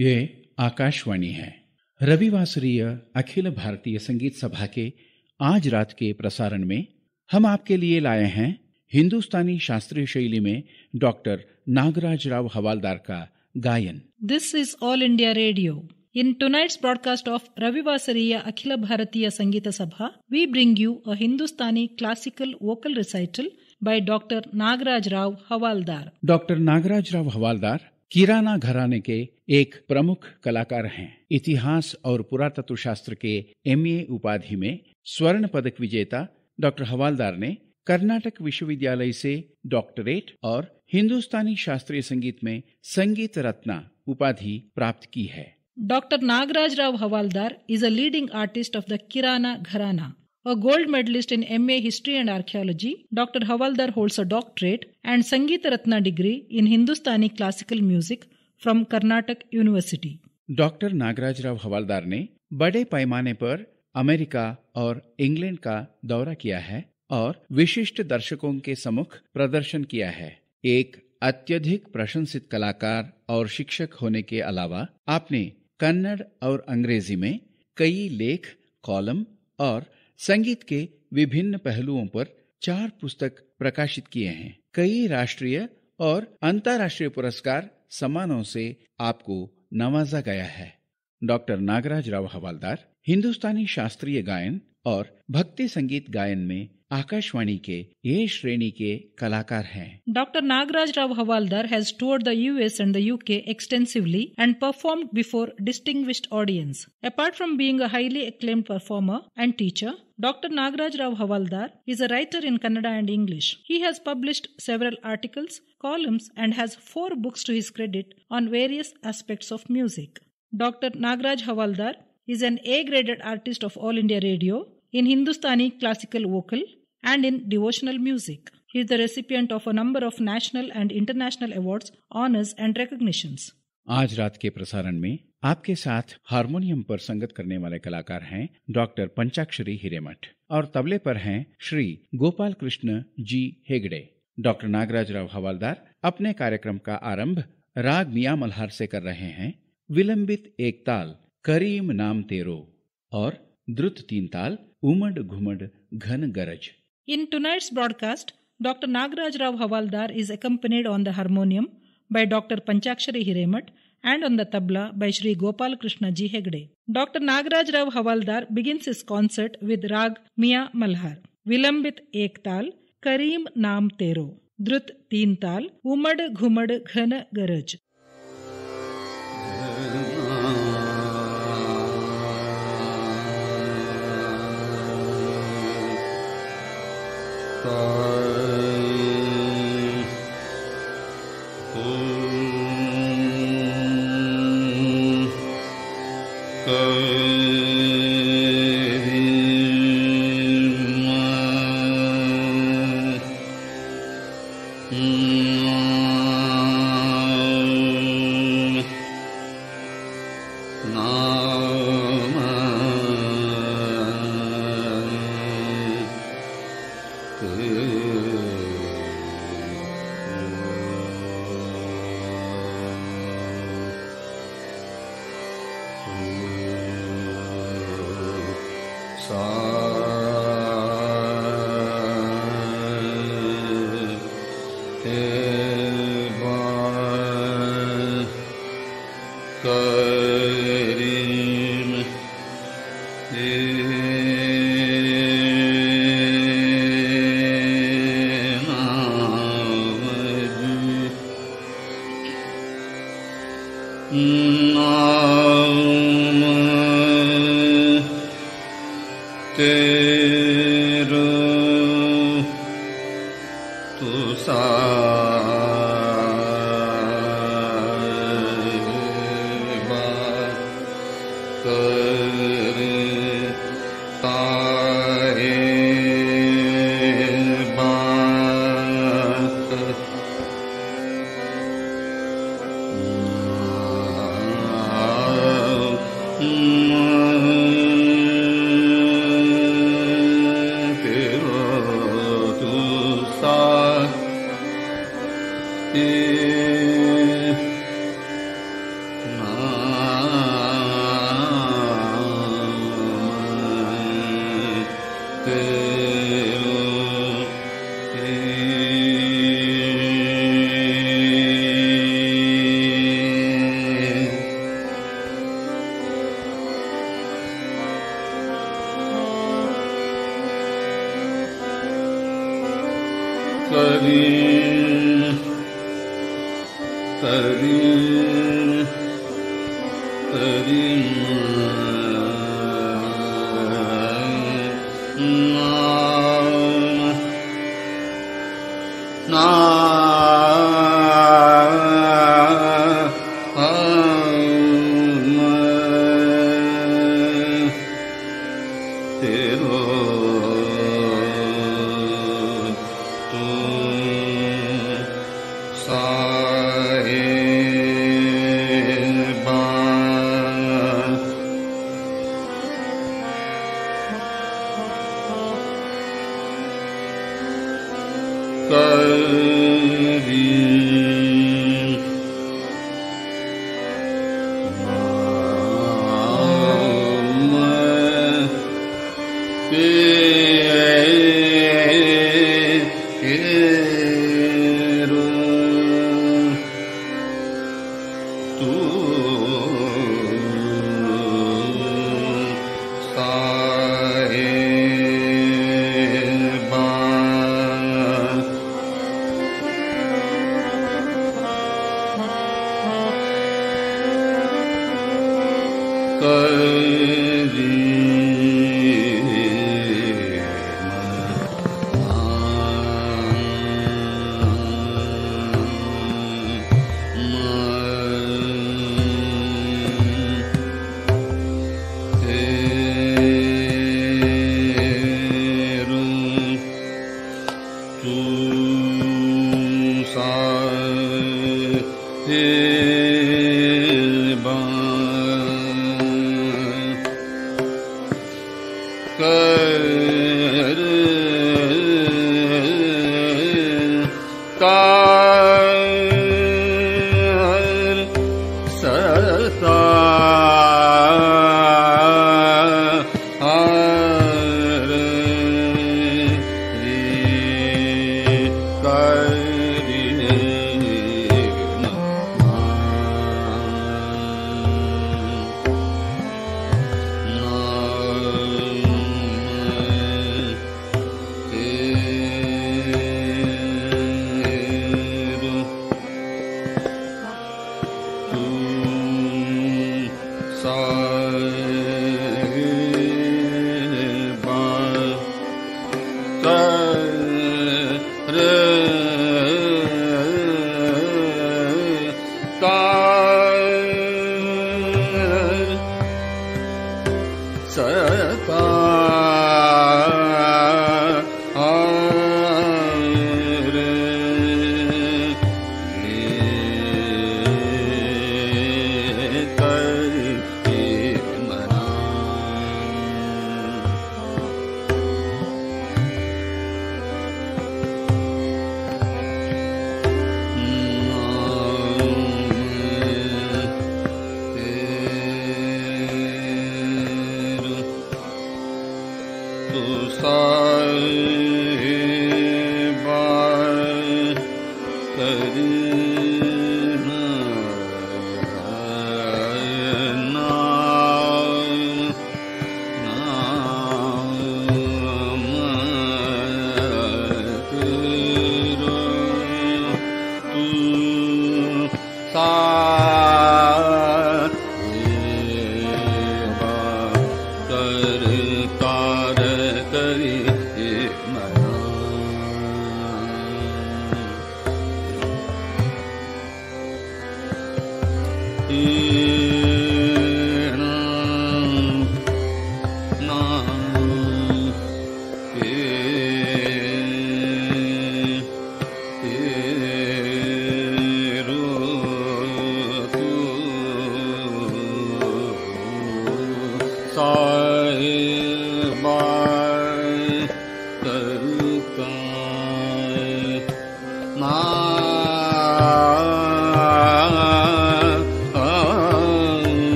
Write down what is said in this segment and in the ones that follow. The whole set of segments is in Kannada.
ये आकाशवाणी है। रविवासरीय अखिल भारतीय संगीत सभा के आज रात के प्रसारण में हम आपके लिए लाए हैं हिंदुस्तानी शास्त्रीय शैली में डॉक्टर नागराज राव हवालदार का गायन। This is all India radio. In tonight's broadcast of Ravivasariya Akhila Bharatiya Sangita Sabha, we bring you a Hindustani classical vocal recital by Dr. Nagaraj Rao Havaldar. Doctor Nagaraj Rao Havaldar Kirana घराने के एक प्रमुख कलाकार हैं। इतिहास और पुरातत्व शास्त्र के MA उपाधि में स्वर्ण पदक विजेता डॉक्टर हवालदार ने कर्नाटक विश्वविद्यालय से डॉक्टरेट और हिंदुस्तानी शास्त्रीय संगीत में संगीत रत्ना उपाधि प्राप्त की है। Dr. Nagaraj Rao Havaldar is a leading artist of the Kirana Gharana. A gold medalist in MA History and Archaeology, Dr. Havaldar holds a doctorate and Sangeet Ratna degree in Hindustani classical music from Karnataka University. Doctor Nagaraj Rao Havaldar ने बड़े पैमाने पर अमेरिका और इंग्लैंड का दौरा किया है और विशिष्ट दर्शकों के सम्मुख प्रदर्शन किया है। एक अत्यधिक प्रशंसित कलाकार और शिक्षक होने के अलावा आपने कन्नड़ और अंग्रेजी में कई लेख, कॉलम और संगीत के विभिन्न पहलुओं पर 4 पुस्तक प्रकाशित किए हैं। कई राष्ट्रीय और अंतर्राष्ट्रीय पुरस्कार, सम्मानों से आपको नवाजा गया है। डॉक्टर नागराज राव हवालदार हिंदुस्तानी शास्त्रीय गायन और भक्ति संगीत गायन में आकाशवाणी के ये श्रेणी के कलाकार हैं। Dr. Nagaraj Rao Havaldar has toured the US and the UK extensively and performed before distinguished audience. Apart from being a highly acclaimed performer and teacher, Dr. Nagaraj Rao Havaldar is a writer in Kannada and English. He has published several articles, columns and has 4 books to his credit on various aspects of music. Dr. Nagaraj Havaldar is an A-graded artist of All India Radio in Hindustani classical vocal and in devotional music. He is the recipient of a number of national and international awards, honors and recognitions. आज रात के प्रसारण में आपके साथ हारमोनियम पर संगत करने वाले कलाकार हैं डॉक्टर पंचाक्षरी हिरेमठ और तबले पर हैं श्री गोपाल कृष्ण जी हेगड़े। डॉक्टर नागराज राव हवालदार अपने कार्यक्रम का आरंभ राग मियां मल्हार से कर रहे हैं। विलंबित एक ताल करीम नाम तेरो और द्रुत 3 ताल उमड़ घुमड़ घन गरज। In tonight's broadcast, Dr. Nagaraj Rao Havaldar is accompanied on the harmonium by Dr. Panchakshari Hiremat and on the tabla by Shri Gopal Krishna Ji Hegde. Dr. Nagaraj Rao Havaldar begins his concert with Rag Miya Malhar, Vilambit Ek Tal, Kareem Naam Tero, Drut 3 Tal, Umad Ghumad Ghana Garaj.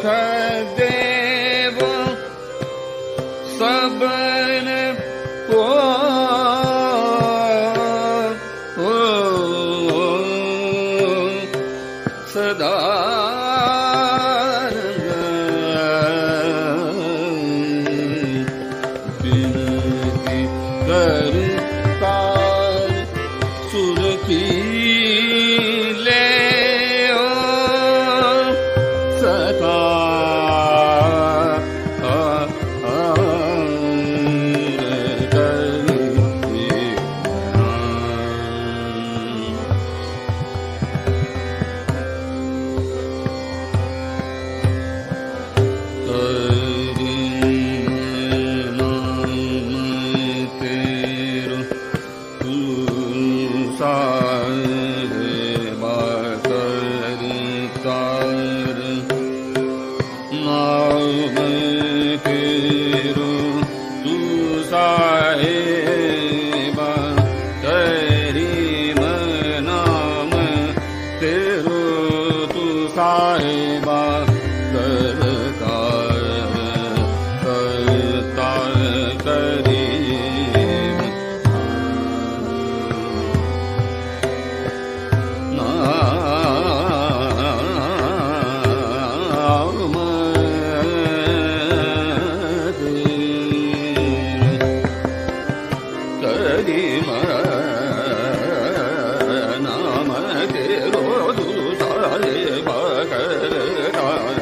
देव सबन को सदा बिनती करता सुर की ले सदा नाम तेरो दूता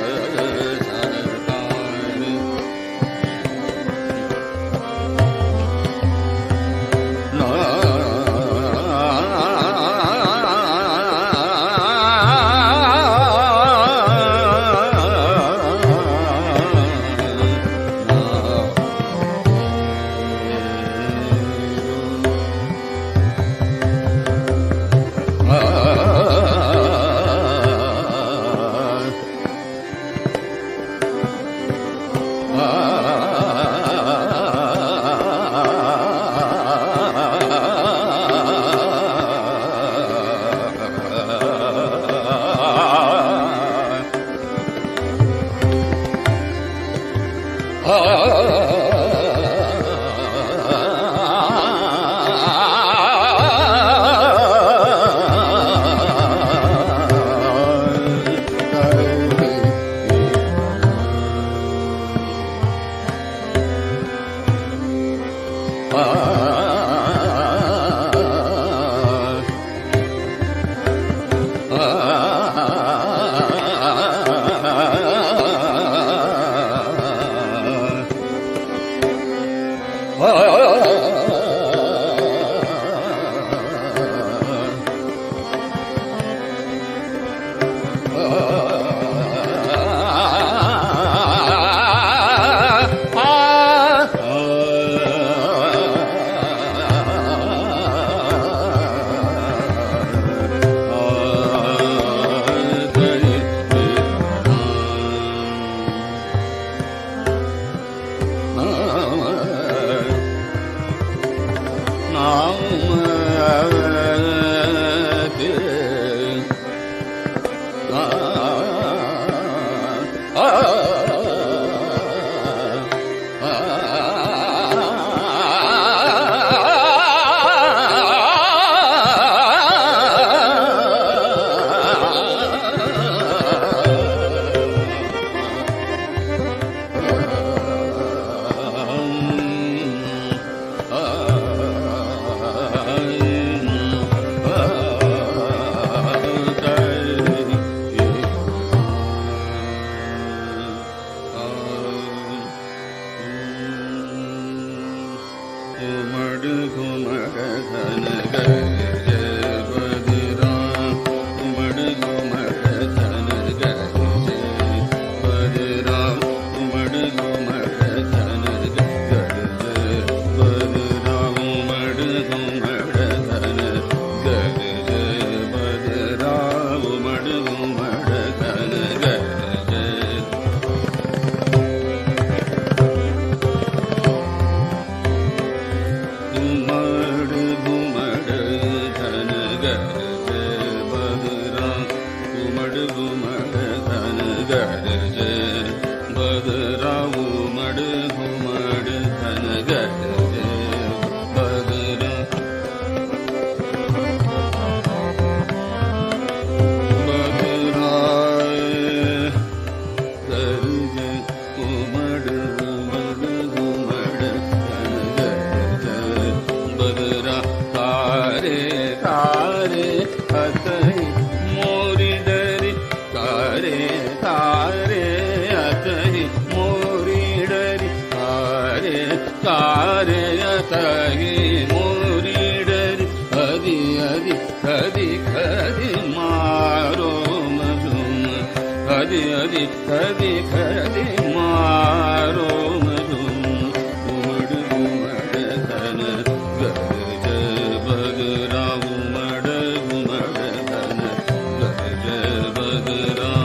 अदि कदि कदि मारो मधुम उमड़ उमड़ घन गरज बगरा उमड़ उमड़ घन गरज बगरा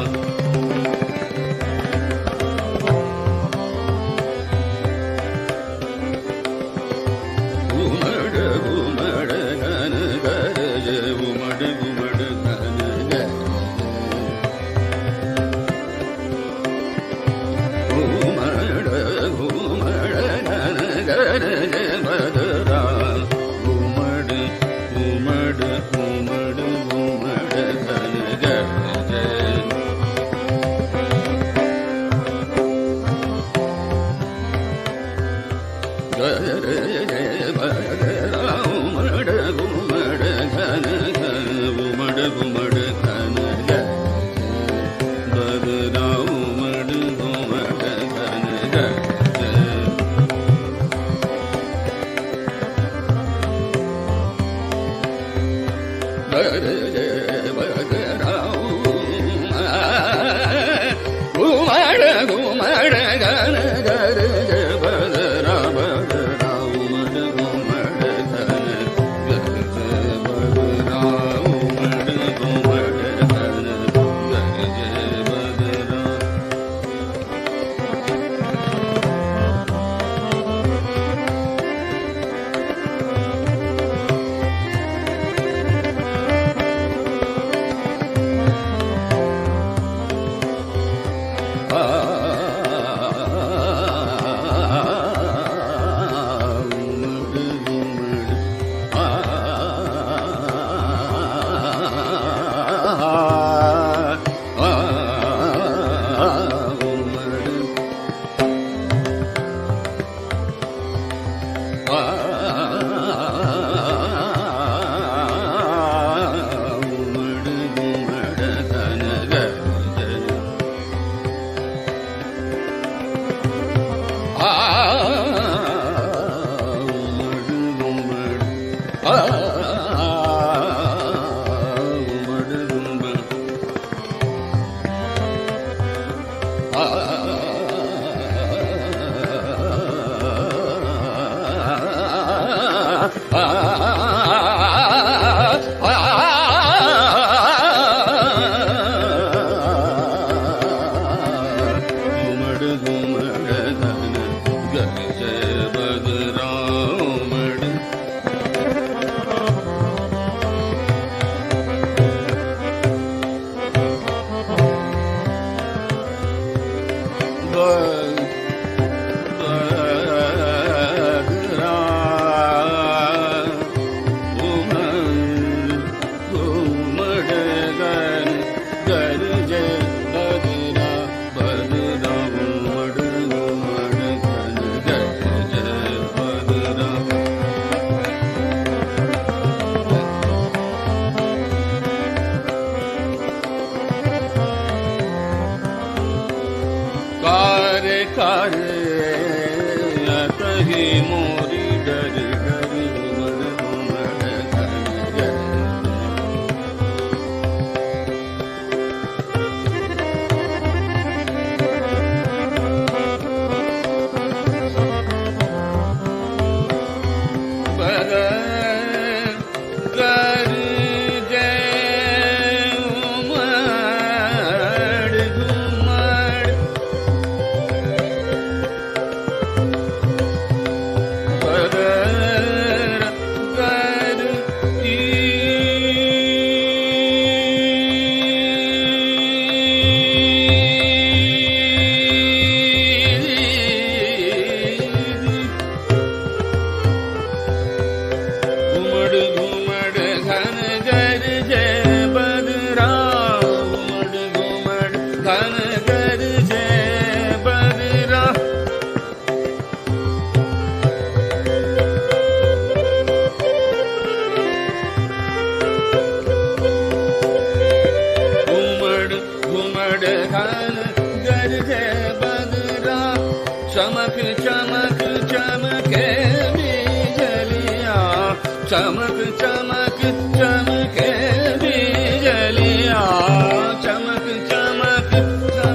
उमड़ उमड़ घन गरज उमड़ उमड़ घन गरज बगरा उमड़ उमड़ उमड़ उमड़ घन गरज गरज बगरा उमड़ उमड़ घन घन उमड़ उमड़ घन बगरा उमड़ उमड़ घन गरज बगरा उमड़ उमड़ घन गरज बगरा बगरा उमड़ उमड़ घन गरज बगरा उमड़ उमड़ घन गरज बगरा चमक चमक चमके बिजलियाँ, चमक चमक चमके बिजलियाँ, चमक चमक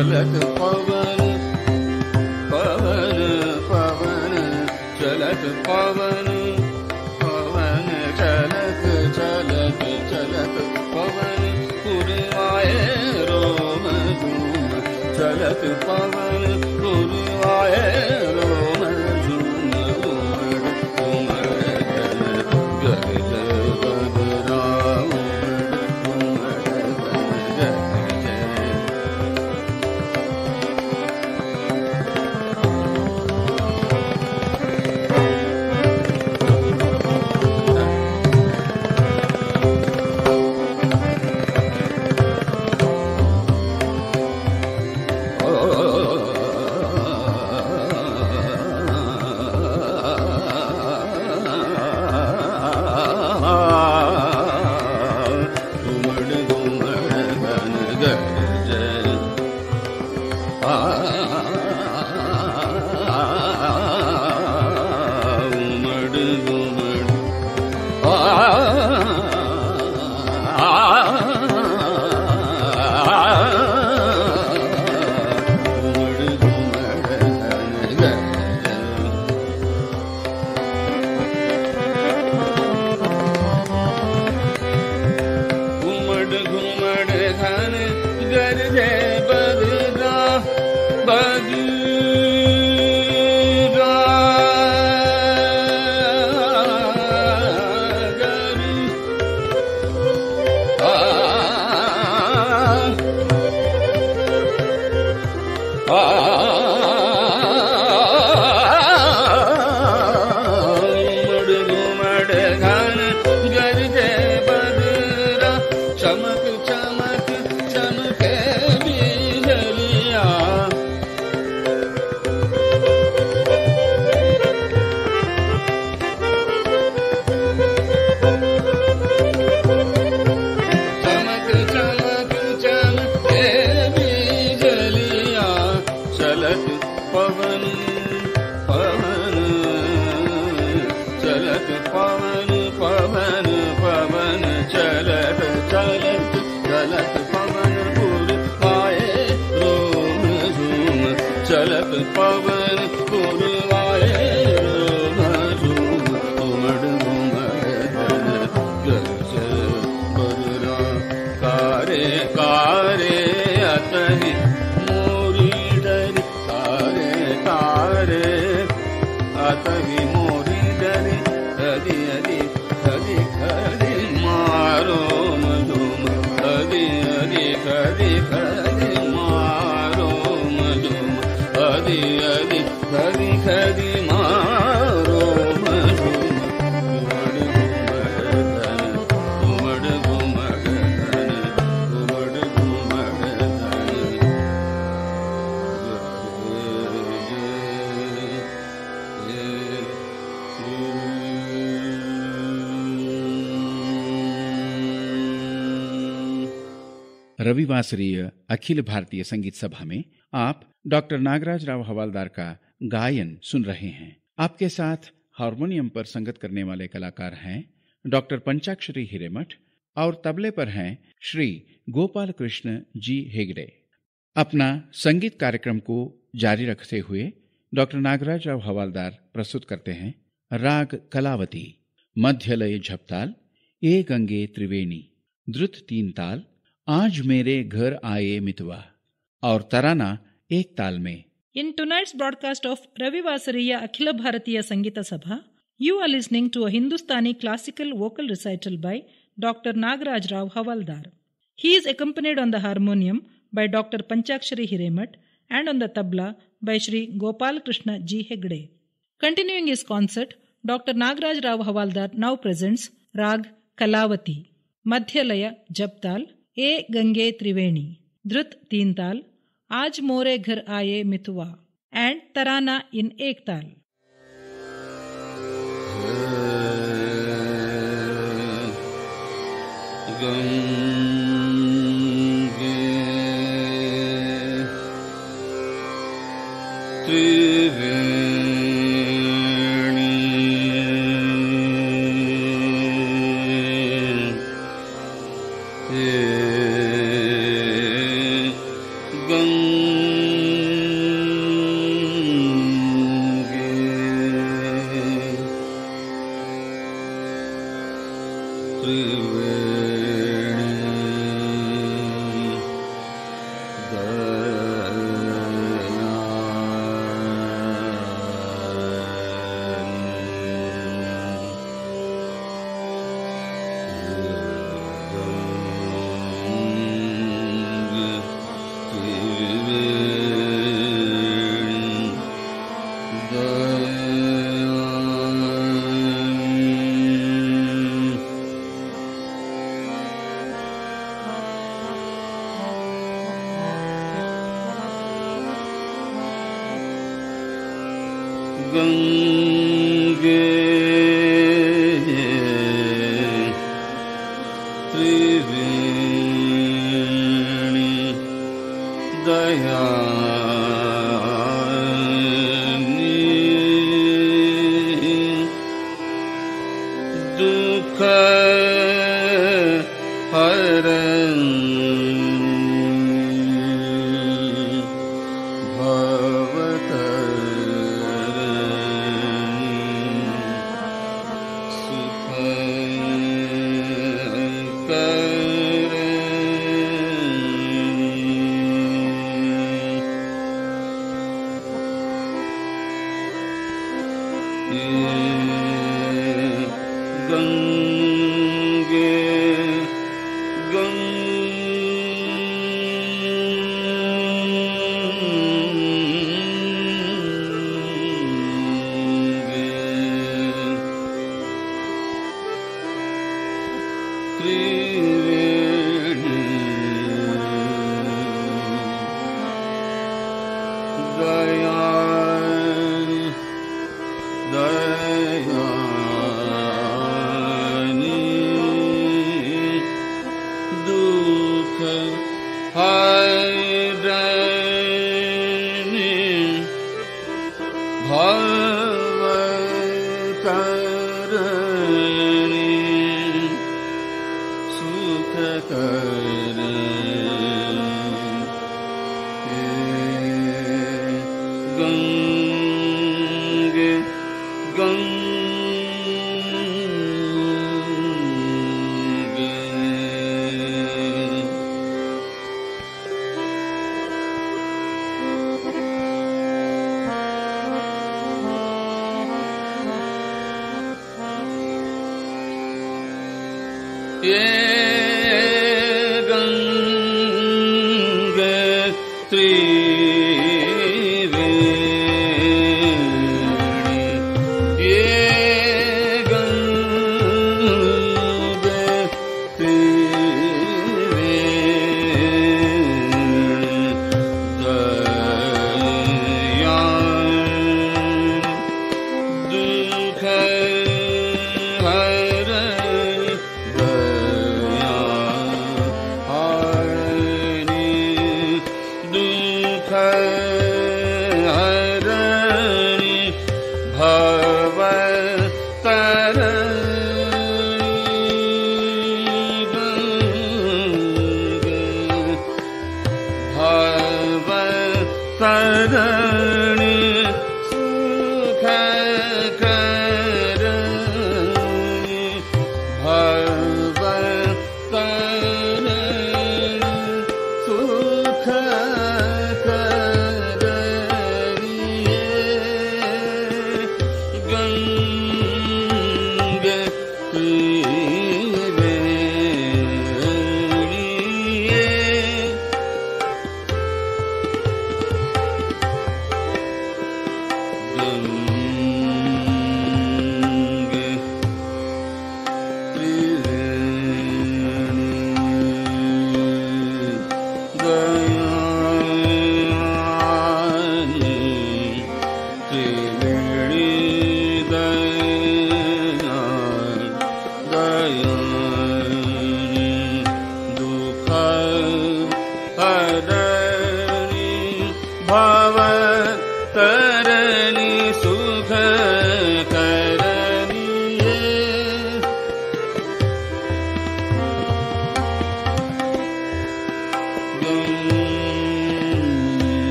चलत पवन पवन पवन चलत पवन पवन चलत चलत चलत पवन पुरवाए रोम झूम चलत पवन पुरवाए रोम झूम उमड़ उमड़ गरज बदरा उमड़ गरज चलत पवन पुरवाए रोम झूम उमड़ उमड़ गरज बदरा कारे कारे अतहि मोरी डरी कारे कारे अतहि मोरी डरी हरि हरि हरि हरि मारो मधुम हरि हरि हरि हरि मारो मधुम हरि हरि हरि हरि मारो मधुम उमड़ घुमड़ धन उमड़ घुमड़ धन रविवासरीय अखिल भारतीय संगीत सभा में आप डॉक्टर नागराज राव हवालदार का गायन सुन रहे हैं। आपके साथ हारमोनियम पर संगत करने वाले कलाकार हैं डॉक्टर पंचाक्षरी हिरेमठ और तबले पर हैं श्री गोपाल कृष्ण जी हेगड़े। अपना संगीत कार्यक्रम को जारी रखते हुए डॉक्टर नागराज राव हवालदार प्रस्तुत करते हैं राग कलावती, मध्यलय झपताल, ए गंगे त्रिवेणी, द्रुत तीन ताल, आज मेरे घर आए मितवा और तराना एक ताल में। In tonight's broadcast of Ravivasariya Akhila Bharatiya Sangita Sabha, you are listening to a Hindustani classical vocal recital by Dr. Nagaraj Rao Havaldar. He is accompanied on the harmonium by Dr. Panchakshari Hiremat and on the tabla by Shri Gopal Krishna Ji Hegde. Continuing his concert, Dr. Nagaraj Rao Havaldar now presents Rag Kalavati, Madhyalaya Japtal, ए गंगे त्रिवेणी, द्रुत तीन ताल, आज मोरे घर आए मितवा एंड तराना इन एक ताल। गंगे त्रिवेणी गंगे त्रिवेणी दयानी दुख हरणी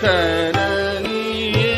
करनिये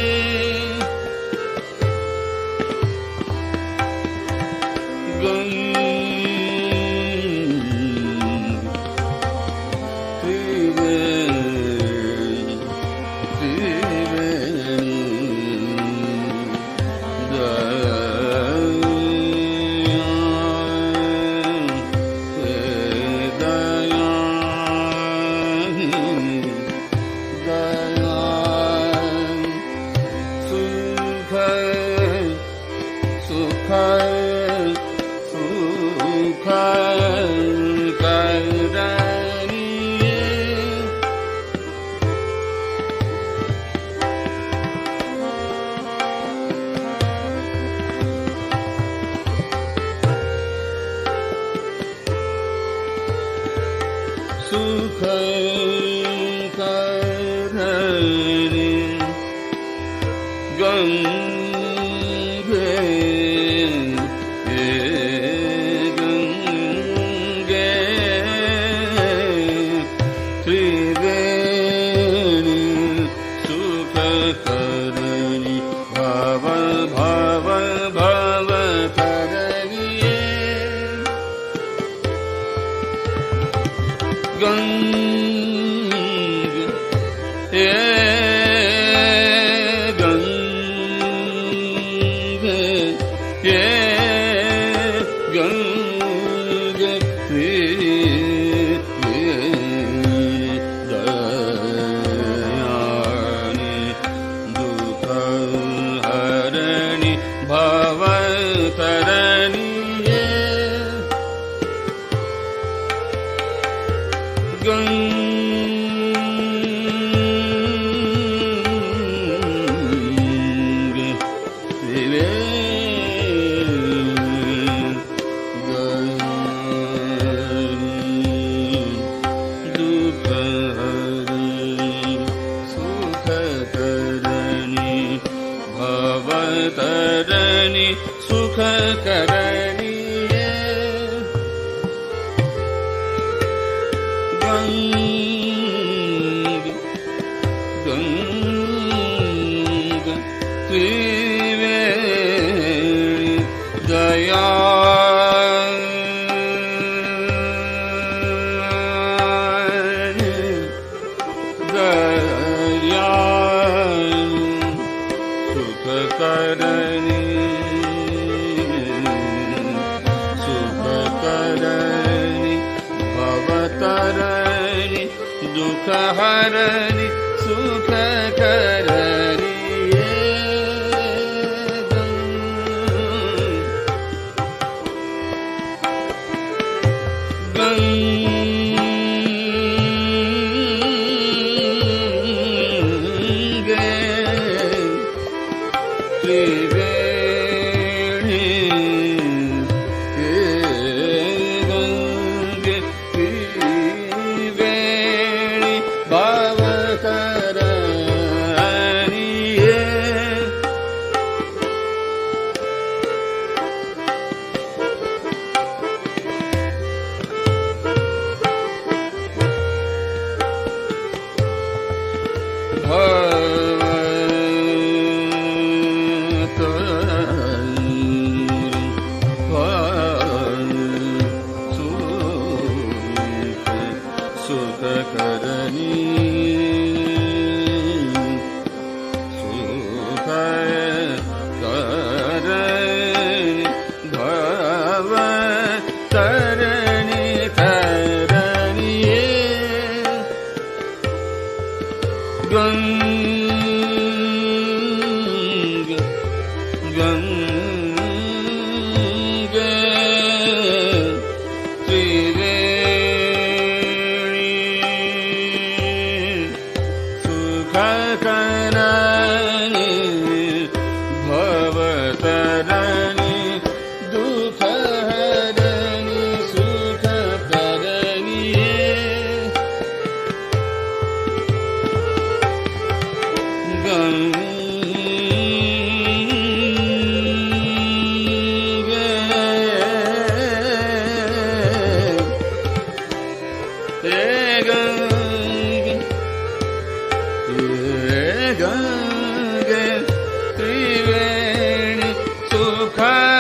ಗಂಗೆ ತ್ರಿವೇಣಿ ಸುಖ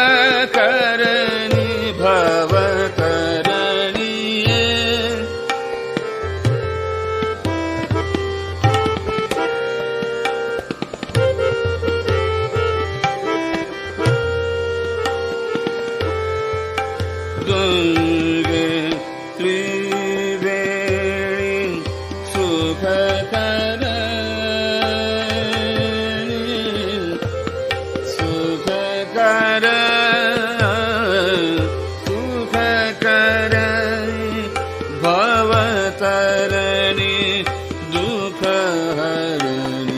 ಕರಣಿ ಭವ ಕರಣಿಯೇ ಗಂಗೆ ತ್ರಿವೇಣಿ ಸುಖ ಭವತರಣಿ ದುಃಖ ಹರಣಿ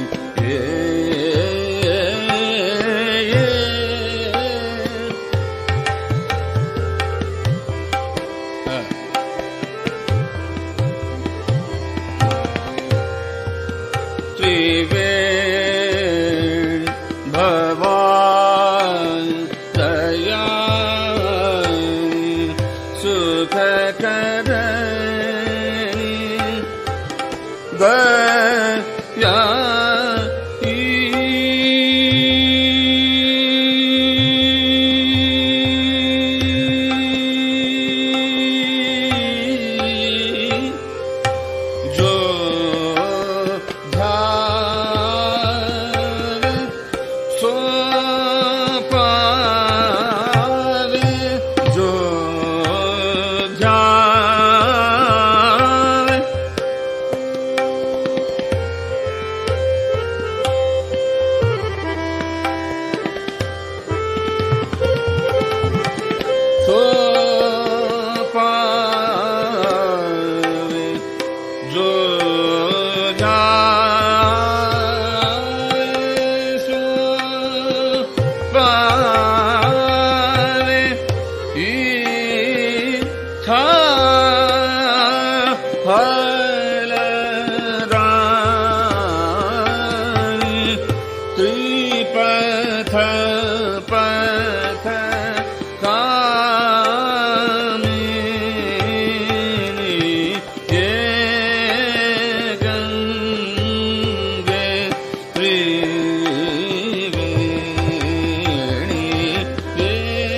ತ್ರಿವೇಣಿ ಭವಾನ್ ದಯಾನಿ ಸುಖ ದಯಾ ಜೋ ಧಾರೆ ಸೋ ಪಾವೆ ಜೋ ಧಾರೆ ಸೋ ಪಾವೆ ಜೋ ಧಾರೆ ಸೋ ಪಾವೆ ಈ ಥಾ ಫಲರಾಣಿ ತ್ರಿಪಥ ಪಥ ಕಾಮಿನಿ ಯೇ ಗಂಗೆ ತ್ರಿವೇಣಿ ಯೇ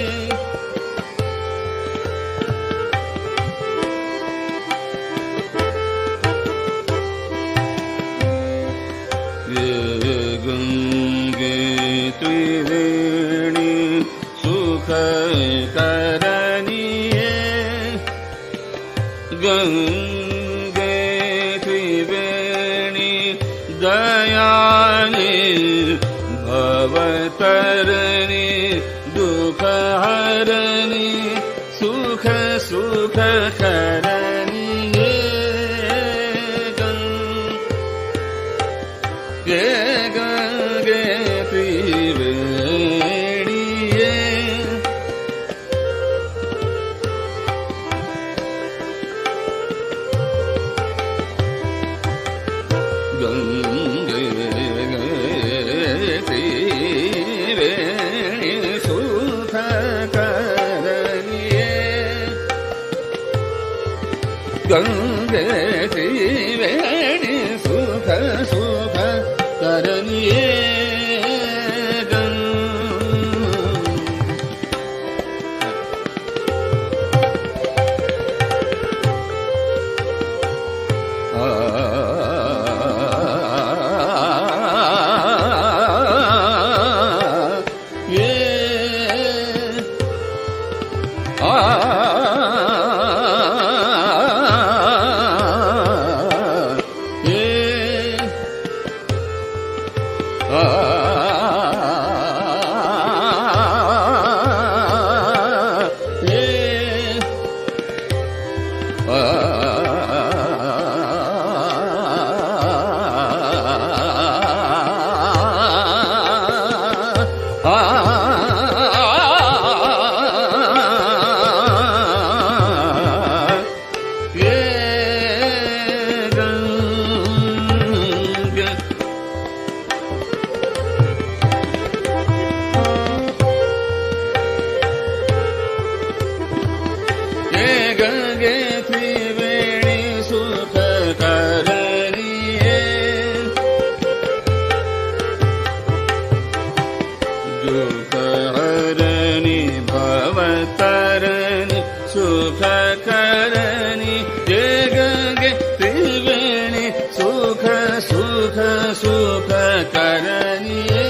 ಗಂಗೆ ತ್ರಿವೇಣಿ ಸುಖ ಕರಣಿಯೇ ಗಂಗೆ ತ್ರಿವೇಣಿ ದಯಾನಿ ಭವತರಣಿ ದುಃಖ ಹರಣಿ ಸುಖ ಸುಖ ಕರಣಿಯೇ ಗಂಗೆ ಗಂಗೆ ತ್ರಿವೇಣಿಯೇ ಗಂಗೆ ತ್ರಿವೇಣಿ ಸುಖ ಕರಣಿಯೇ ಗಂಗೆ ತ್ರಿವೇಣಿ ಸುಖ ಸುಖ ಕರಣಿಯೇ सुख करनिए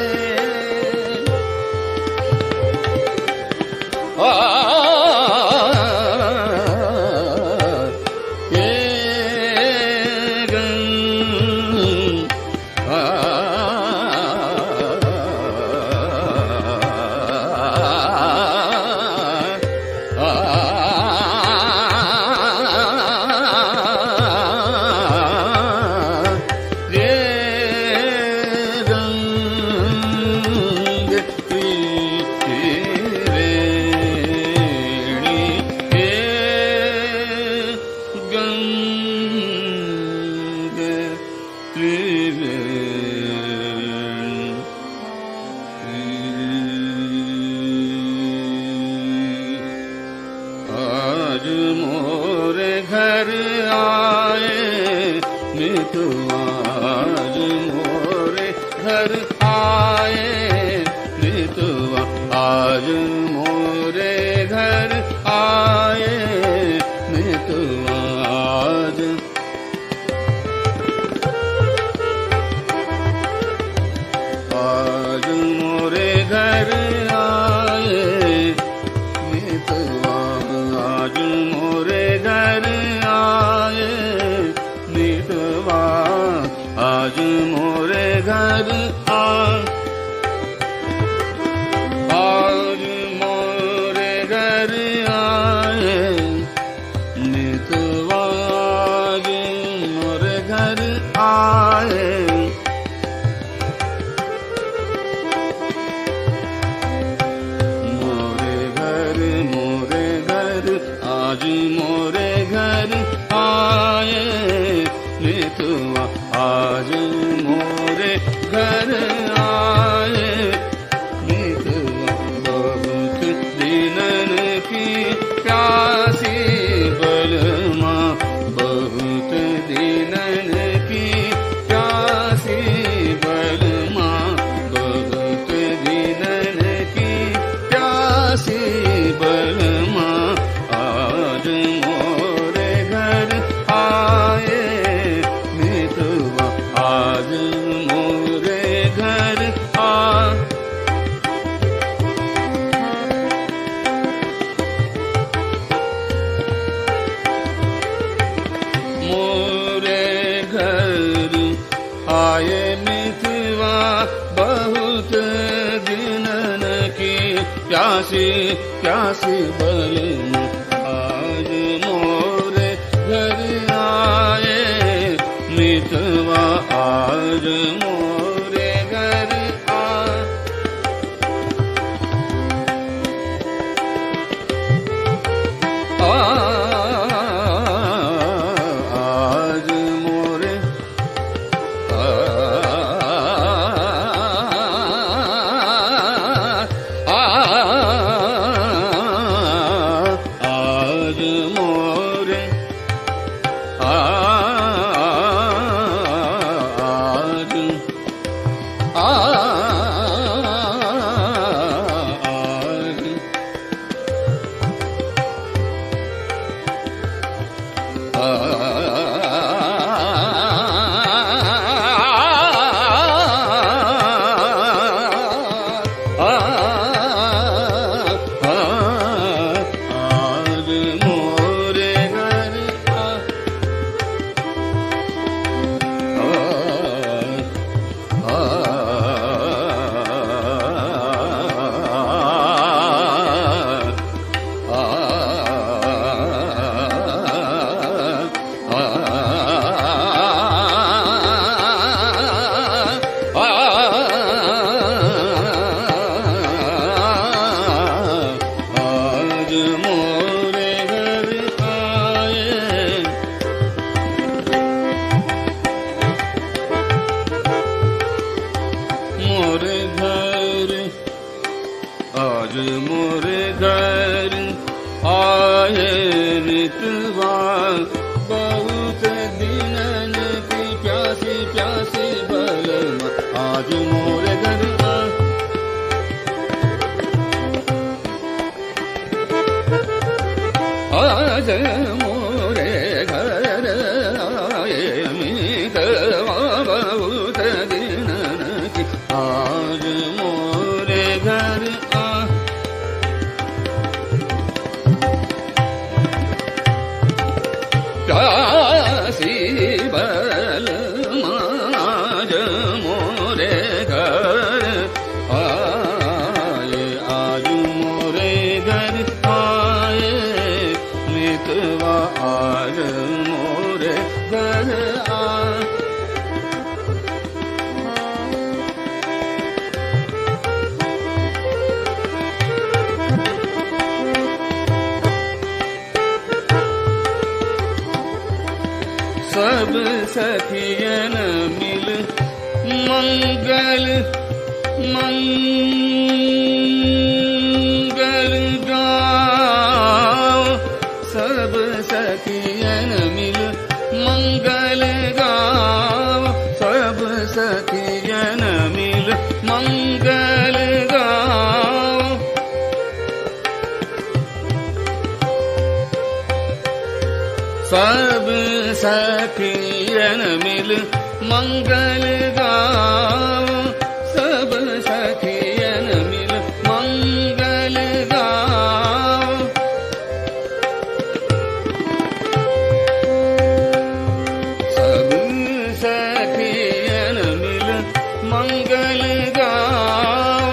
प्यासी बल आज मोरे घर आए मितवा आज मोरे घर आज मोरे मोरे घर आए नितवा बहुत दिनन की प्यासी प्यासी बलमा आज मोरे घर आज मोरे घर आए नितवा बहुत सखियन मिल मंगल मंगल गाओ सब सखियन मिल मंगल गाओ सब सखियन मिल मंगल गाओ सब सखियन मिल मंगल गाओ सब सखियन मिल मंगल गाओ सब सखियन मिल मंगल गाओ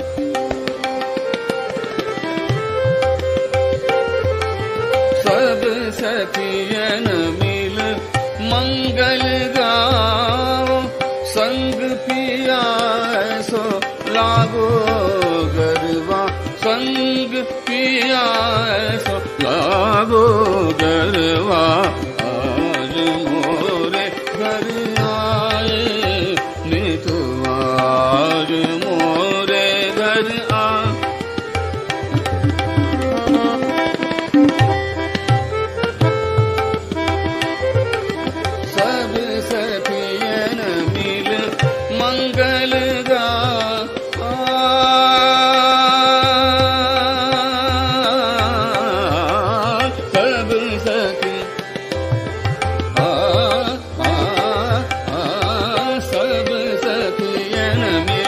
सब सखियन मिल मंगल गाओ संग पिया सो लागो गरबा संग पिया सो लागो गरबा आज मोरे घर आए नितवार मोरे घर आ सब सखियन मिल मंगल गा सब सखी सब सखियन मिल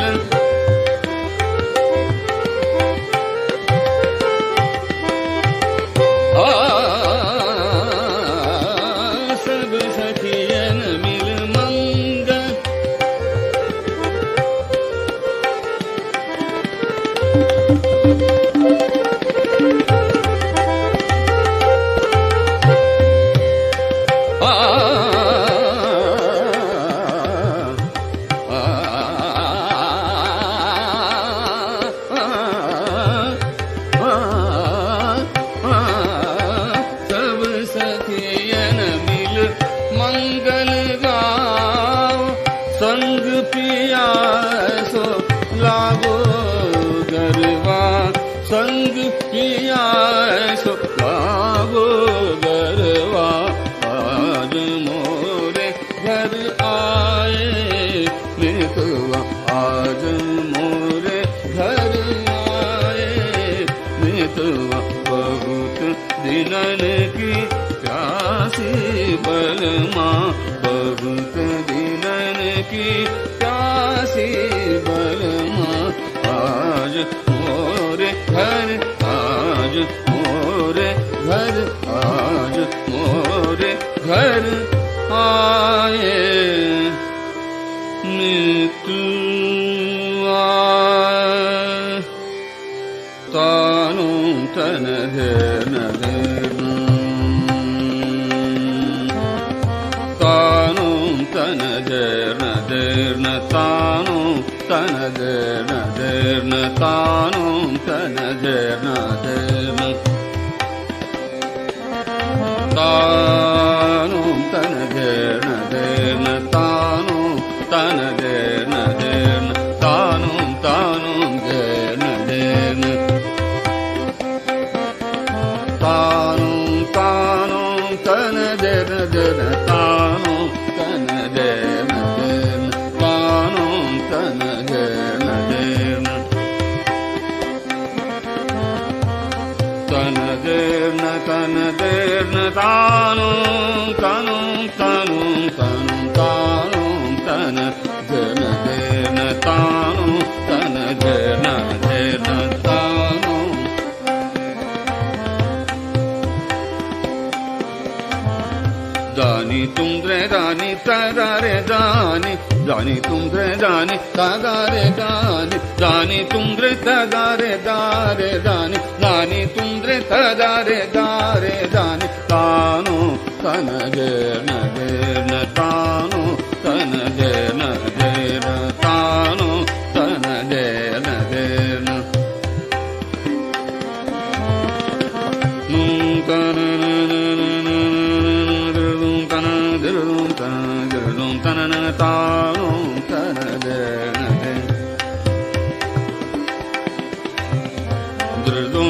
सब सखियन मिल मंगल सब सखियन मिल मंगल गाओ संग पिया सो लागो गरबा संग पिया सो लागो गरबा आज मोरे घर आए नितवा आज मोरे घर आए नितवा बहुत दिनन की प्यासी बलमा बहुत दिनन की प्यासी बलमा आज मोरे घर आज मोरे घर आज मोरे घर आए नितवा तानु तन है तानु तन देर तानु तन देर तानु तन देर तानु तन देर तानु तन देर तानु तानु देर तानु तानु तन देर तानु तन देर तानु तन देर तन देर तन देर तानु तानु तानु तानु तानु तन देर तानु तन देर तानु दानी तुम रे दानी तदा रे दानी दानी तुम रे दानी तदा रे दानी दानी तुम रे तदा रे दारे दानी दानी तुम रे तदा रे दारे दानी तानु तन देर तानु तन देर तानु तन देर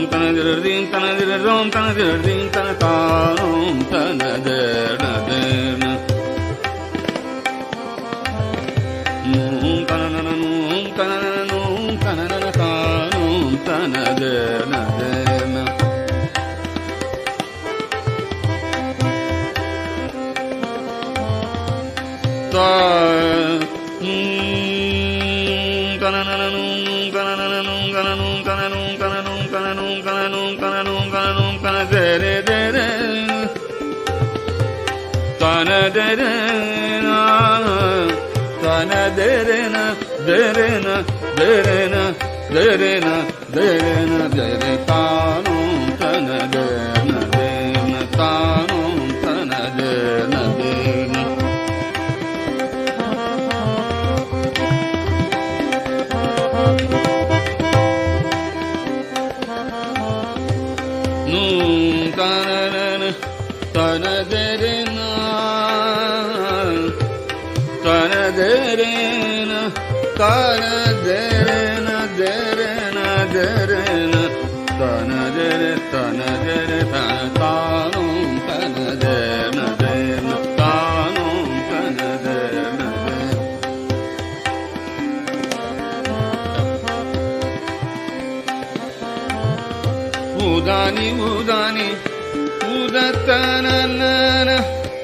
தனதிரதீம் தனதிரதோம் தனதிரதீம் தன தானோம் தனதேன நூம் கனனனூம் கனனனூம் கனனன தானோம் தனதேன udani udani udatanana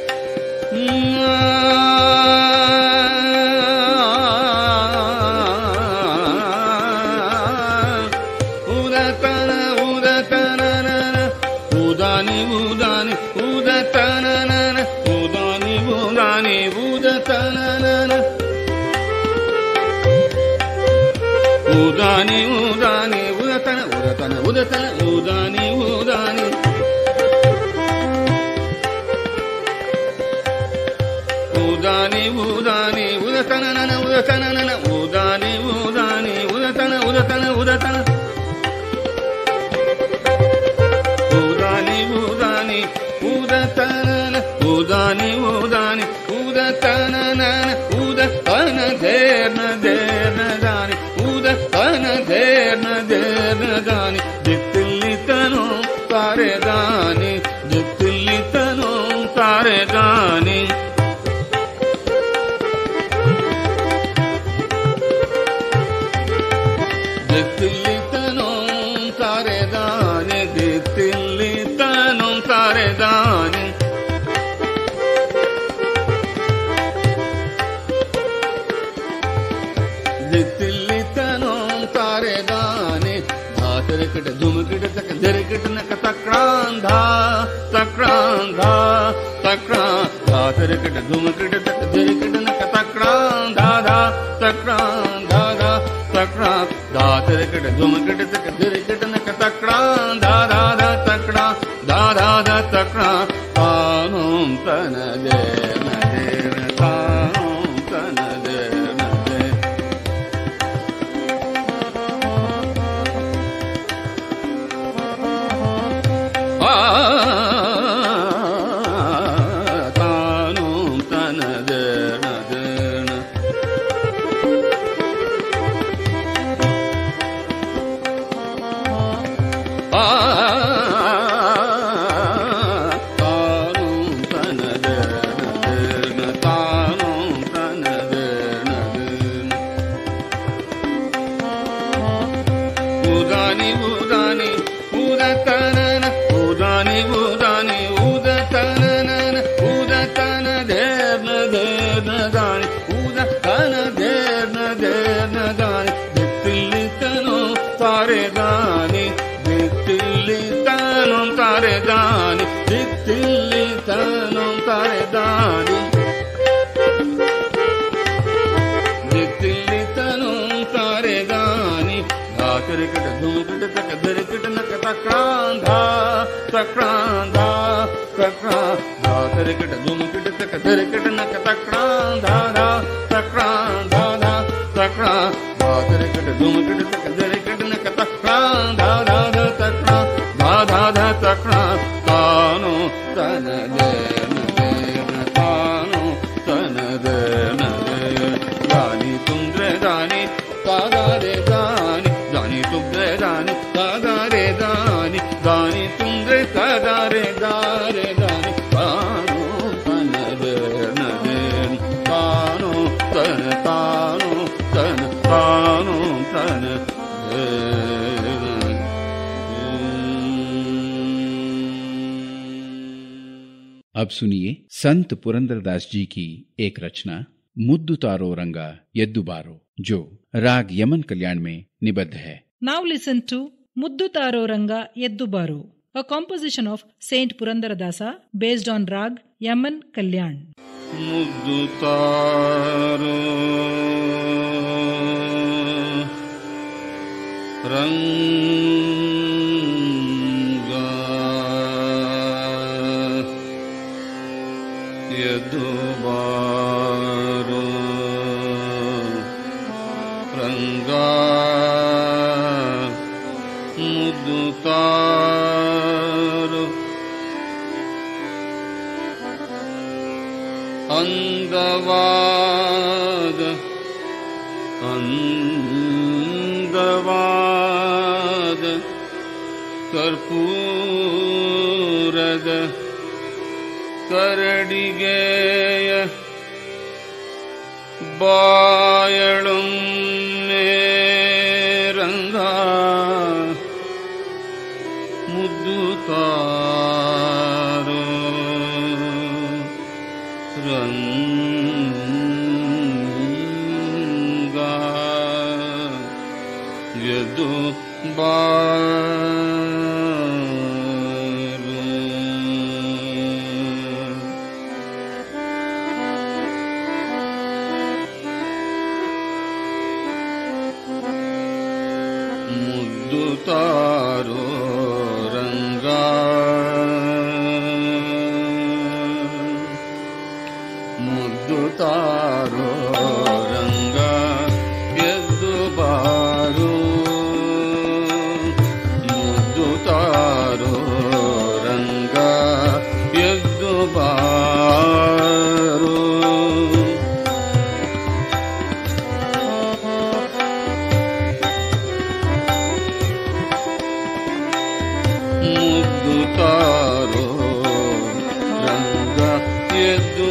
udatana udatanana udani udani udatanana udani udani udatanana udani udani udatana udatana udatana udani udani udani udani udatana udatana udani udani udatana udatana udatana udani udani udatana udani udani udatana udatana derna derna dani udatana derna derna dani dittillitano tare dani dittillitano tare dani dittillitano tare dani dittillitano tare dani dittillitano tare dani dhatarikit dhumkit tak dharikit nak takrandha takrandha takran dhatarikit dhumkit tak dharikit nak takrandha dha takrandha dha takran dhatarikit dhumkit tak dharikit nak takrandha dha dha takran dha dha dha takran anum tanade nade anum tanade tanum tanade nade udani udani udatanana udani udani udatanana udatana derna derna dani udatana derna derna dani dittillitano tare dani dittillitano tare dani dittillitano tare dani dittillitano tare dani dhatarikit dhumkit tak dharikit nak takrandha takrandha takran dhatarikit dhumkit tak dharikit nak takrandha dha takrandha dha takran dhatarikit dhumkit tak dharikit nak takrandha dha dha takran dha dha dha takran tano tanade tano tanade dani tundre dani tagare dani dani tundre dani tagare dani अब सुनिए संत पुरंदरदास जी की एक रचना मुद्दु तारो रंगा यद्दु बारो, जो राग यमन कल्याण में निबद्ध है। Now listen to Muddu Taro Ranga Yeddu Baro, a composition of Saint Purandaradasa based on rag Yaman Kalyan. Muddu Taro Ranga Yeddu Baro, Ranga Muddu Taro Andavad ಕರ್ಪೂರದ ಕರಡಿಗೆಯ ಬಾಯಳುನ್ನೇ ರಂಗ ಮುದ್ದು ತಾರೋ ರಂಗ ಯದು ಮುದ್ದು ತಾರೋ ರಂಗ ಮುದ್ದು ತಾರೋ ರಂಗ ಎದ್ದು ಬಾರೋ, ಮುದ್ದು ತಾರೋ ರಂಗ ಎದ್ದು ಬಾರೋ, ಮುದ್ದು ತಾರೋ ರಂಗ ಎದ್ದು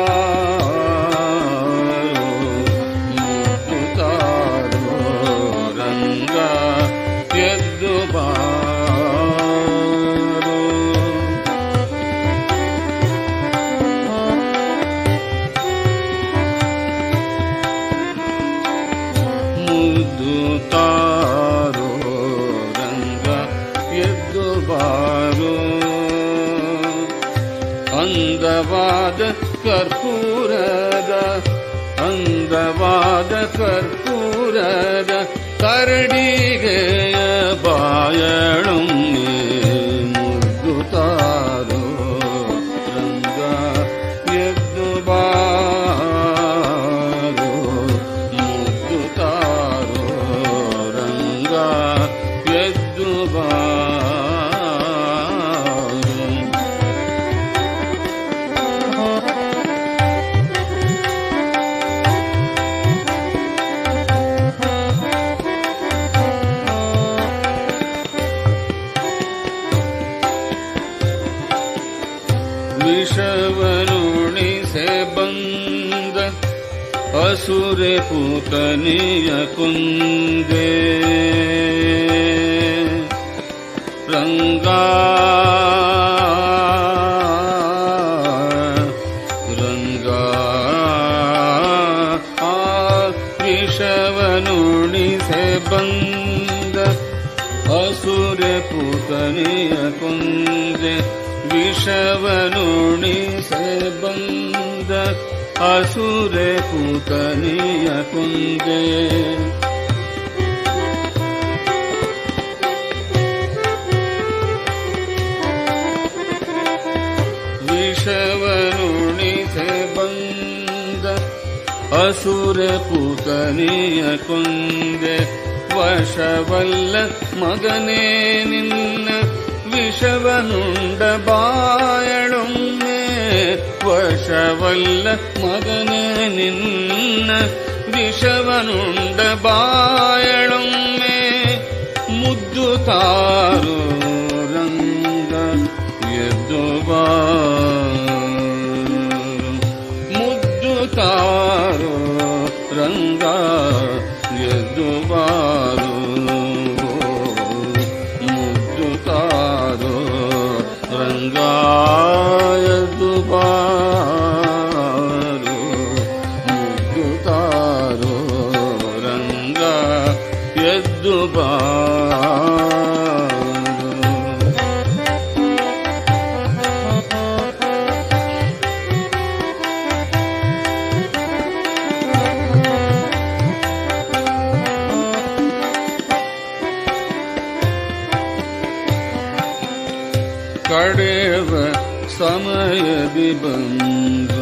ಬಾರೋ, ಮುದ್ದು ತಾರೋ ರಂಗ ಎದ್ದು ಬಾರೋ, ಮುದ್ದು ತಾರೋ ರಂಗ ಎದ್ದು ಬಾರೋ, ಅಂದವಾದ ಕರ್ಪೂರದ ಅಂದವಾದ ಕರ್ಪೂರದ ಕರಡಿಗೆಯ ಬಾಯಳುನ್ನೇ ಮುದ್ದು ತಾರೋ ರಂಗ ಎದ್ದು ಬಾರೋ, ಮುದ್ದು ತಾರೋ ರಂಗ ಎದ್ದು ಬಾರೋ. ವಿಷವನುಣಿಸೆ ಬಂದ ಅಸುರೆ ಪೂತನಿಯ ಕುಂದೆ ರಂಗ ರಂಗ ವಿಷವನುಣಿಸೆ ಬಂದ ಅಸುರೆ ಪೂತನಿಯ ಕುಂದೆ, ವಿಷವನುಣಿಸೆ ಬಂದ ಅಸುರೆ ಪೂತನಿಯ ಕುಂದೆ, ವಿಷವನುಣಿಸೆ ಬಂದ ಅಸುರೆ ಪೂತನಿಯ ಕುಂದೆ, ವಶವಲ್ಲ ಮಗನೇ ನಿನ್ನ ವಿಷವನುಂಡ ಬಾಯಳುನ್ನೇ, ವಶವಲ್ಲ ಮಗನೇ ನಿನ್ನ ವಿಷವನುಂಡ ಬಾಯಳುನ್ನೇ, ಮುದ್ದು ತಾರೋ ರಂಗ ಎದ್ದು ಬಾರೋ, ಮುದ್ದು ತಾರೋ ರಂಗ ಎದ್ದು ಬಾರೋ, ಮುದ್ದು ತಾರೋ ರಂಗ ಎದ್ದು ಬಾರೋ. ಬಾರೋ ರಂಗ ಎದ್ದು ಬಾರೋ. ಕಡೆವ ಸಮಯದಿ ಬಂದು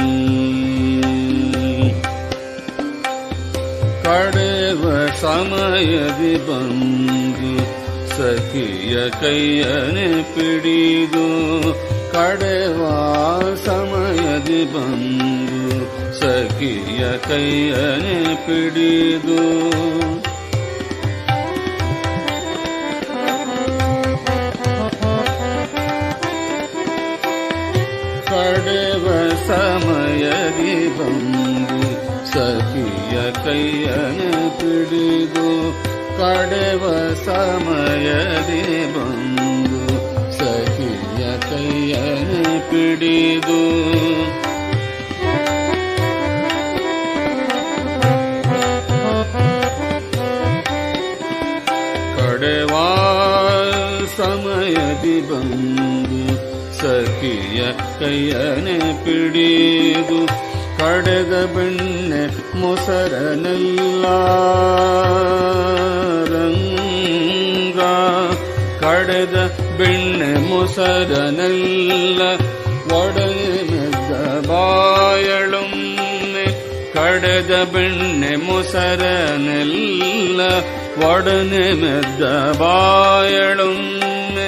ಕಡೆವ ಸಮಯದಿ ಬಂದು ಸಖಿಯ ಕೈಯನೆ ಪಿಡಿದು ಕಡೆವ ಸಮಯದಿ ಬಂದು ಸಖಿಯ ಕೈಯನೆ ಪಿಡಿದು ಕಡೆವ ಸಮಯದಿ ಬಂದು ಸಖಿಯ ಕೈಯನೆ ಪಿಡಿದು ಕಡೆವ ಸಮಯದಿ ಬಂದು ಸಖಿಯ ಕೈಯನೆ ಪಿಡಿದು ಕಡೆವ ಸಮಯದಿ ಬಂದು ಸಖಿಯ ಕೈಯನೆ ಪಿಡಿದು ಕಡೆದ ಬೆಣ್ಣೆ ಮೊಸರನೆಲ್ಲ ರಂಗ ಕಡೆದ ಬೆಣ್ಣೆ ಮೊಸರನೆಲ್ಲ ಒಡನೆ ಮೆದ್ದ ಬಾಯಳೊಮ್ಮೆ ಕಡೆದ ಬೆಣ್ಣೆ ಮೊಸರನೆಲ್ಲ ಒಡನೆ ಮೆದ್ದ ಬಾಯಳೊಮ್ಮೆ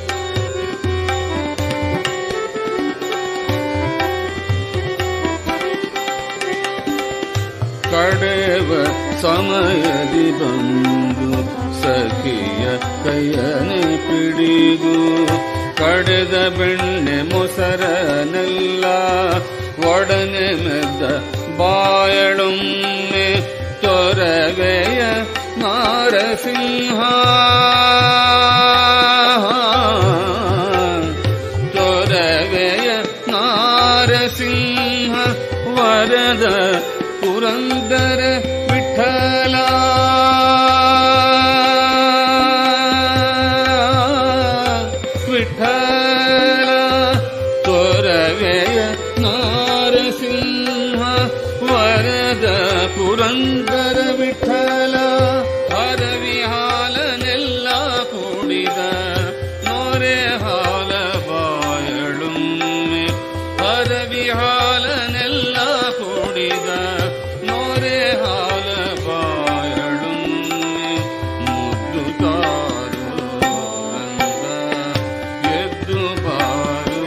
ಕಡೆವ ಸಮಯದಿ ಬಂದು ಸಖಿಯ ಕೈಯನೆ ಪಿಡಿದು ಕಡೆದ ಬೆಣ್ಣೆ ಮೊಸರನೆಲ್ಲ ಒಡನೆ ಮೆದ್ದ ಬಾಯಳೊಮ್ಮೆ ತೊರವೆಯ ನಾರಸಿಂಹ ತೊರವೆಯ ನಾರಸಿಂಹ ವರದ ಪುರಂದರ ವಿಠಲ ವಿಠಲ ತೊರವೆಯ ನಾರಸಿಂಹ ವರದ ಪುರಂದರ ವಿಠಲ ಹರವಿಹಾಲನೆಲ್ಲ ಕೂಡಿದ ನೋರೆ ಹಾಲ ಬಾಯಳುಮ್ಮೆ ಹರವಿಹಾಲನೆಲ್ಲ ಕೂಡಿದ ನೋರೆ ಹಾಲ ಬಾಯಳುಮ್ಮೆ ಮುದ್ದು ತಾರು ರಂಗ ಎದ್ದು ಬಾರು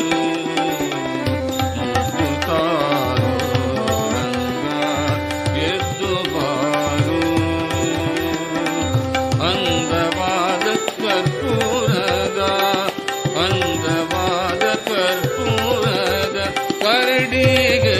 ಮುದ್ದು ತಾರು ರಂಗ ಎದ್ದು ಬಾರು ಅಂದವಾದ ಕರ್ಪೂರದ ಅಂದವಾದ ಕರ್ಪೂರದ ಕರಡಿಗೆ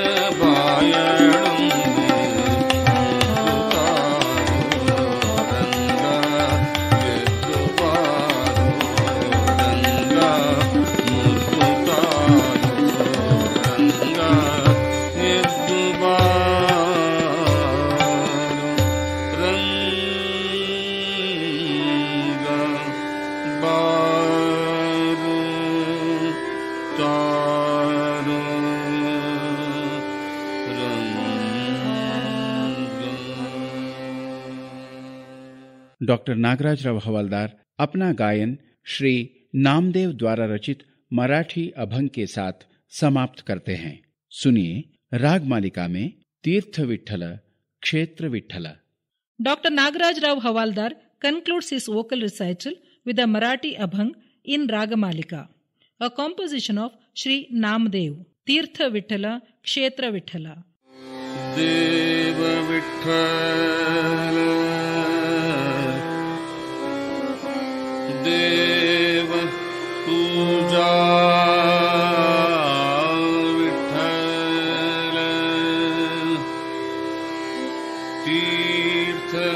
डॉक्टर नागराजराव हवालदार अपना गायन श्री नामदेव द्वारा रचित मराठी अभंग के साथ समाप्त करते हैं. सुनिए राग मालिका में तीर्थ विठ्ठल क्षेत्र Vitthal. Dr. Nagaraj Rao Havaldar concludes his vocal recital with a Marathi abhang in Ragamalika, a composition of Sri Namdev, Tirtha Vitthala, Kshetra Vitthala. Deva Vitthala, Deva Puja Vitthala, Tirtha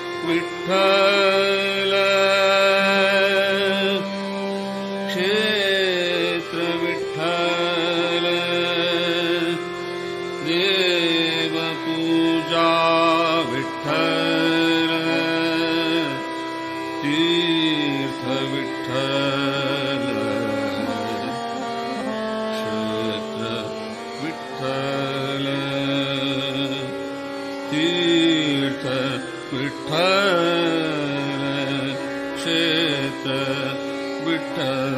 Vitthala, Kshetra Vitthala, Deva Puja पूजा विठ्ठल तीर्थ विठ्ठल क्षेत्र विठ्ठल तीर्थ विठ्ठल क्षेत्र विठ्ठल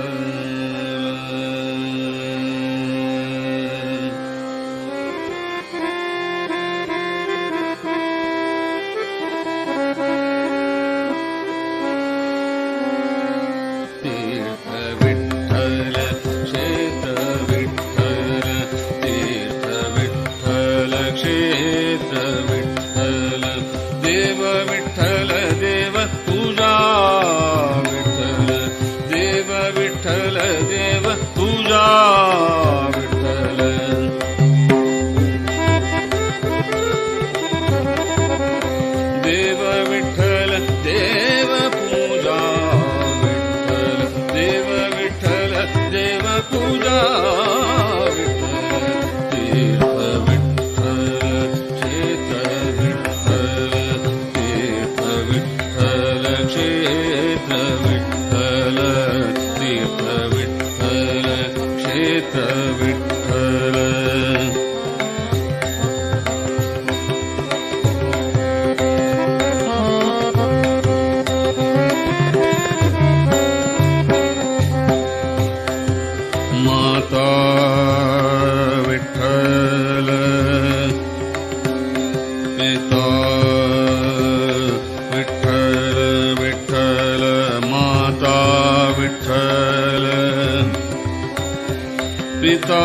पिता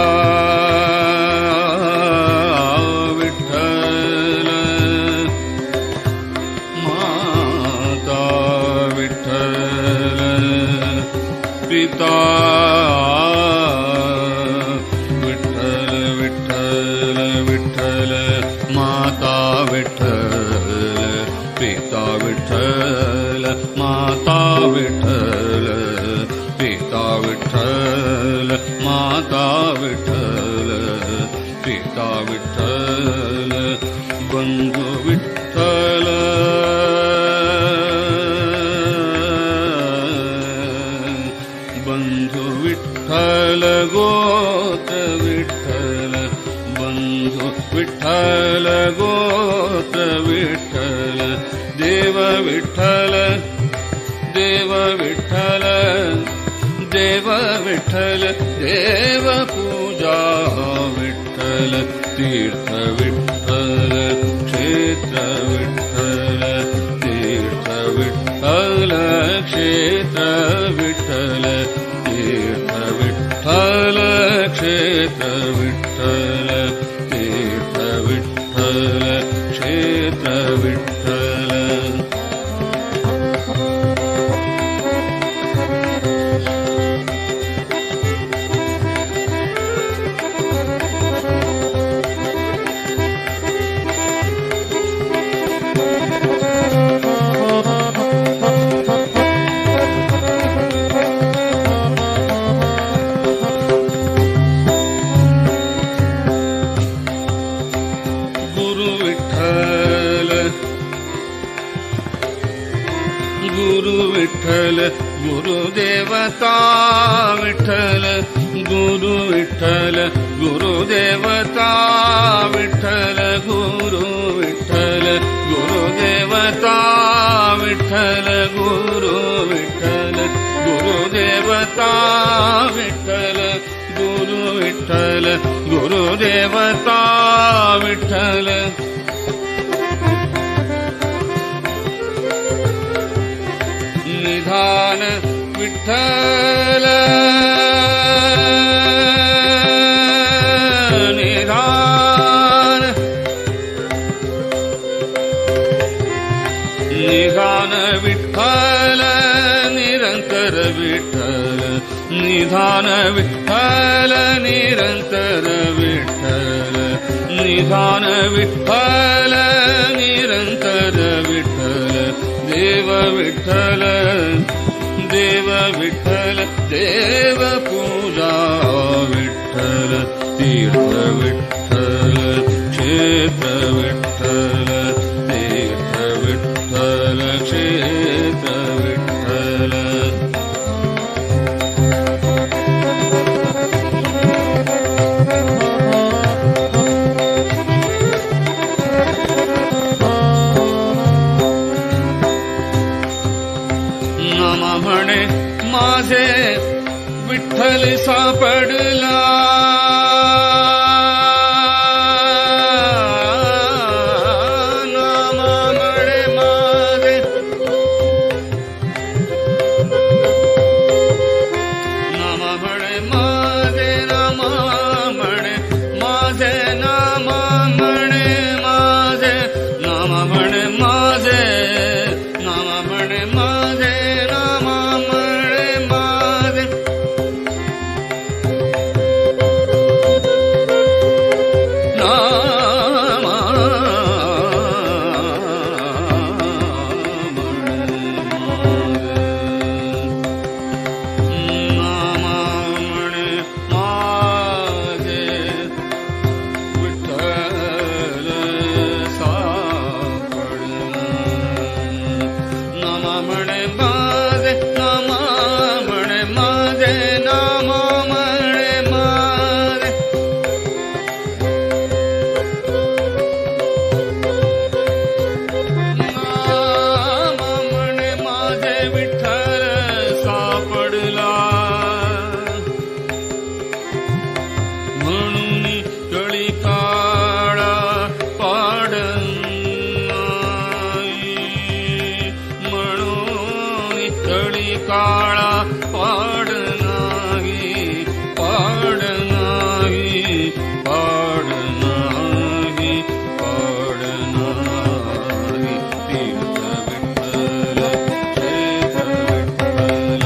विठ्ठल माता विठ्ठल पिता विठ्ठल विठ्ठल विठ्ठल माता विठ्ठल पिता विठ्ठल माता विठ्ठल पिता विठ्ठल माता विठ्ठल पिता विठ्ठल बंधु विठ्ठल बंधु विठ्ठल गोत्र विठ्ठल बंधु विठ्ठल गोत्र विठ्ठल देव विठ्ठल देव विठ्ठल देव विठ्ठल देव पूजा विठ्ठल तीर्थ विठ्ठल क्षेत्र विठ्ठल तीर्थ विठ्ठल क्षेत्र विठ्ठल तीर्थ विठ्ठल क्षेत्र विठ्ठल तीर्थ विठ्ठल क्षेत्र विठ्ठल विठ्ठल गुरुदेवता विठ्ठल गुरु विठ्ठल गुरुदेवता विठ्ठल गुरु विठ्ठल गुरुदेवता विठ्ठल गुरु विठ्ठल गुरुदेवता विठ्ठल गुरु विठ्ठल गुरुदेवता विठ्ठल निधान विठ्ठल निधान निधान विठ्ठल निरंतर विठ्ठल निधान विठ्ठल निरंतर विठ्ठल निधान विठ्ठल निरंतर विठ्ठल देव विठ्ठल देव विठ्ठल देव पूजा विठ्ठल तीर्थ विठ्ठल क्षेत्र विठ्ठल ವಿಠ್ಠಲ ತೀರ್ಥ ವಿಠ್ಠಲ ಕ್ಷೇತ್ರ ವಿಠ್ಠಲ. नामा म्हणे माझे विठ्ठल सापडला, नामा म्हणे माझे, नामा म्हणे माझे, नामा म्हणे माझे, नामा म्हणे माझे, नामा म्हणे माझे, नामा म्हणे माझे, नामा म्हणे माझे. नामा म्हणे माझे विठ्ठल सापडला, नामा म्हणे माझे, नामा म्हणे माझे, नामा म्हणे माझे. नामा म्हणे माझे विठ्ठल सापडला, म्हणून कळी काळा पाडनाई, म्हणून कळी काळा पाडनाई, पाडनाई, पाडनाई, पाडनाई. तीर्थ विठ्ठल क्षेत्र विठ्ठल,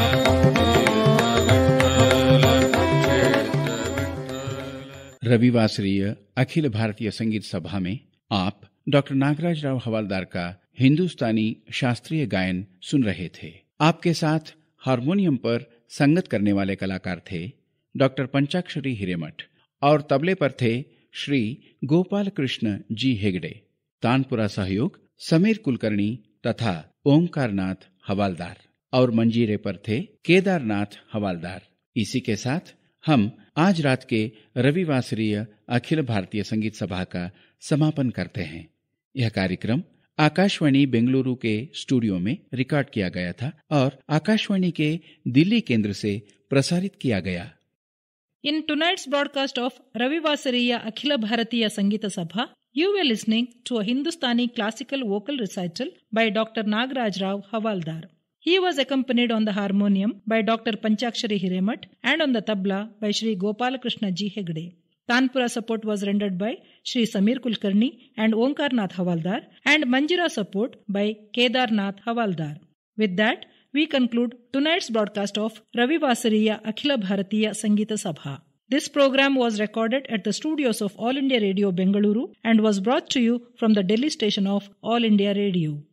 तीर्थ विठ्ठल. रविवासरीय अखिल भारतीय संगीत सभा में आप डॉक्टर नागराज राव हवालदार का हिंदुस्तानी शास्त्रीय गायन सुन रहे थे। आपके साथ हारमोनियम पर संगत करने वाले कलाकार थे डॉक्टर पंचाक्षरी हिरेमठ और तबले पर थे श्री गोपाल कृष्ण जी हेगड़े। तानपुरा सहयोग समीर कुलकर्णी तथा ओंकारनाथ हवालदार और मंजीरे पर थे केदारनाथ हवालदार। इसी के साथ हम आज रात के रविवासरीय अखिल भारतीय संगीत सभा का समापन करते हैं। यह कार्यक्रम आकाशवाणी बेंगलुरु के स्टूडियो में रिकॉर्ड किया गया था और आकाशवाणी के दिल्ली केंद्र से प्रसारित किया गया। In tonight's broadcast of Ravivasariya Akhila Bharatiya Sangita Sabha, you were listening to a Hindustani classical vocal recital by Dr. Nagraj Rao Havaldar. He was accompanied on the harmonium by Dr. Panchakshari Hiremat and on the tabla by Shri Gopalakrishna Ji Hegde. Tanpura support was rendered by Shri Samir Kulkarni and Omkarnath Havaldar, and Manjira support by Kedarnath Havaldar. With that, we conclude tonight's broadcast of Ravivasariya Akhila Bharatiya Sangita Sabha. This program was recorded at the studios of All India Radio Bengaluru and was brought to you from the Delhi station of All India Radio.